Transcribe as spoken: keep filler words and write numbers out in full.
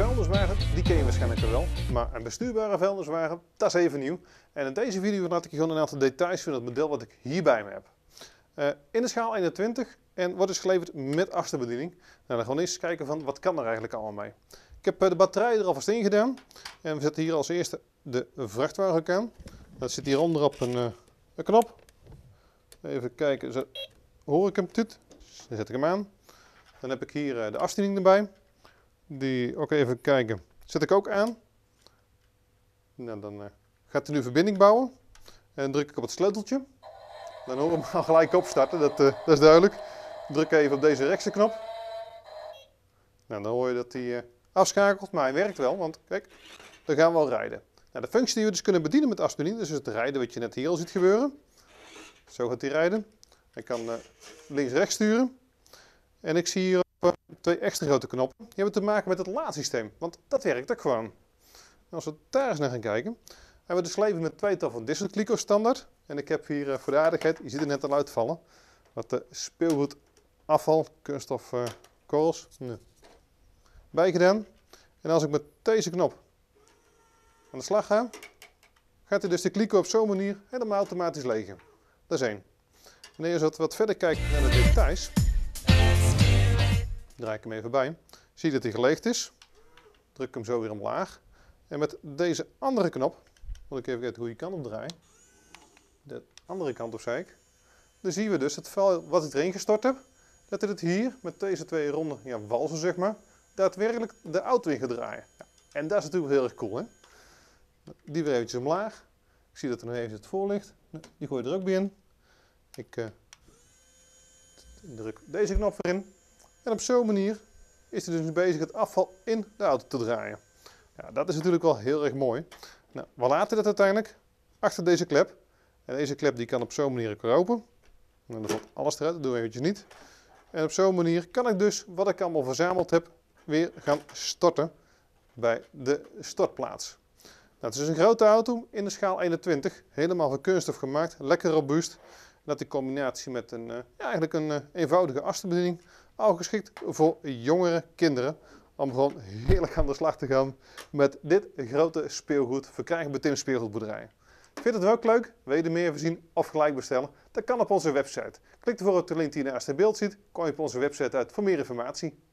vuilniswagen, die ken je waarschijnlijk wel. Maar een bestuurbare vuilniswagen, dat is even nieuw. En in deze video laat ik je gewoon een aantal details van het model wat ik hier bij me heb. Uh, in de schaal eenentwintig en wordt dus geleverd met achterbediening. Nou, dan gewoon eens kijken van wat kan er eigenlijk allemaal mee. Ik heb de batterij er alvast in gedaan. En we zetten hier als eerste de vrachtwagen aan. Dat zit hieronder op een, uh, een knop. Even kijken, zo hoor ik hem dit. Dan zet ik hem aan. Dan heb ik hier uh, de afstemming erbij. Die ook even kijken. Zet ik ook aan. Nou, dan uh, gaat hij nu verbinding bouwen. En dan druk ik op het sleuteltje. Dan hoor ik hem al gelijk opstarten, dat, uh, dat is duidelijk. Druk even op deze rechtse knop. Nou, dan hoor je dat hij uh, afschakelt, maar hij werkt wel, want kijk, dan gaan we al rijden. Nou, de functie die we dus kunnen bedienen met afstemming, dus het rijden wat je net hier al ziet gebeuren. Zo gaat hij rijden. Hij kan uh, links-rechts sturen. En ik zie hier uh, twee extra grote knoppen. Die hebben te maken met het laadsysteem, want dat werkt ook gewoon. En als we daar eens naar gaan kijken, hebben we dus geleverd met tweetal van Distance Clico standaard. En ik heb hier uh, voor de aardigheid, je ziet er net al uitvallen, wat uh, speelgoed afval, kunststof uh, korrels nee. bij gedaan. En als ik met deze knop aan de slag ga, gaat hij dus de Clico op zo'n manier helemaal automatisch legen. Dat is één. Wanneer je wat verder kijkt naar de details, draai ik hem even bij, zie je dat hij geleegd is. Druk hem zo weer omlaag. En met deze andere knop, moet ik even kijken hoe je kan opdraaien. De andere kant op, zei ik. Dan zien we dus het vuil wat ik erin gestort heb, dat het hier met deze twee ronde ja, walsen, zeg maar, daadwerkelijk de auto in gaat draaien. Ja, en dat is natuurlijk heel erg cool, hè? Die weer eventjes omlaag. Ik zie dat er nog even het voor ligt. Die gooi je er ook bij in. Ik uh, druk deze knop erin. En op zo'n manier is hij dus bezig het afval in de auto te draaien. Ja, dat is natuurlijk wel heel erg mooi. Nou, waar laat hij dat uiteindelijk? Achter deze klep. En deze klep die kan op zo'n manier ook weer open. En dan valt alles eruit, dat doen we eventjes niet. En op zo'n manier kan ik dus wat ik allemaal verzameld heb weer gaan storten bij de stortplaats. Nou, het is een grote auto in de schaal eenentwintig. Helemaal van kunststof gemaakt, lekker robuust. En dat in combinatie met een, uh, ja, eigenlijk een uh, eenvoudige achterbediening. Al geschikt voor jongere kinderen. Om gewoon heerlijk aan de slag te gaan met dit grote speelgoed verkrijgbaar bij Tim's Speelgoedboerderij. Vind je het ook leuk? Wil je er meer voorzien of gelijk bestellen? Dat kan op onze website. Klik ervoor op de link die je naast het beeld ziet. Kom je op onze website uit voor meer informatie.